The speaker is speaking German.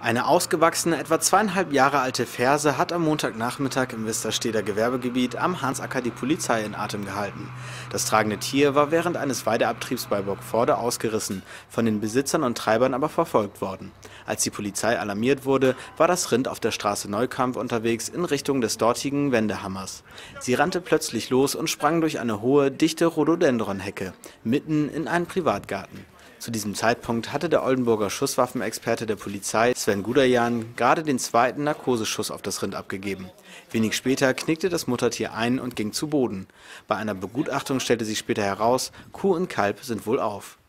Eine ausgewachsene, etwa 2,5 Jahre alte Ferse hat am Montagnachmittag im Westersteder Gewerbegebiet am Hansacker die Polizei in Atem gehalten. Das tragende Tier war während eines Weideabtriebs bei Burgvoorde ausgerissen, von den Besitzern und Treibern aber verfolgt worden. Als die Polizei alarmiert wurde, war das Rind auf der Straße Neukamp unterwegs in Richtung des dortigen Wendehammers. Sie rannte plötzlich los und sprang durch eine hohe, dichte Rhododendronhecke, mitten in einen Privatgarten. Zu diesem Zeitpunkt hatte der Oldenburger Schusswaffenexperte der Polizei, Sven Guderian, gerade den zweiten Narkoseschuss auf das Rind abgegeben. Wenig später knickte das Muttertier ein und ging zu Boden. Bei einer Begutachtung stellte sich später heraus, Kuh und Kalb sind wohlauf.